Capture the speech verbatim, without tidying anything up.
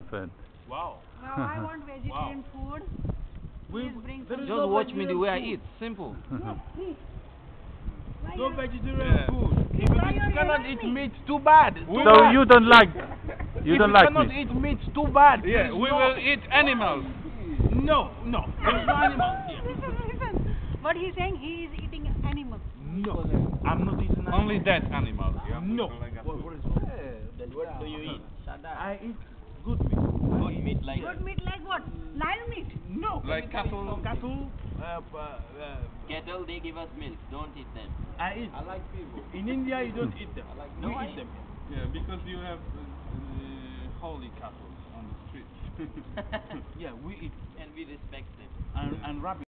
Fun. Wow. Now I want vegetarian food. We, Please bring there some. is Just no watch me the way I vegetarian eat. Simple. Yes, please. Why No you- vegetarian Yeah. food. Please, If why you you cannot remind eat me? meat, too bad. Too So bad. you don't like you if don't you like cannot meat. eat meat, too bad. Yeah, Please, we no. will eat animals. No, no. There's no animals here. Listen, listen. What he's saying, he is eating animals. No, I'm not eating animals. Only dead animals. No. What, what is Then what do you eat? I eat good meat. Good meat like Good meat like what? Live meat. No. Like cattle. Cattle. Uh, uh, uh, cattle, they give us milk. Don't eat them. I eat. I like people. In India, you don't eat them. I like- we no, I eat them. Yeah, because you have uh, uh, holy cattle on the street. Yeah, we eat. And we respect them. And, and rabbit.